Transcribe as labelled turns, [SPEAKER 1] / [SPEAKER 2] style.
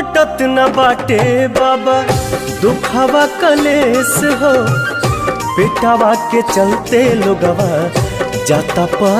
[SPEAKER 1] कटत न बाटे बाबा दुखवा कलेस हो, बेटावा के चलते लोगवा जाता पर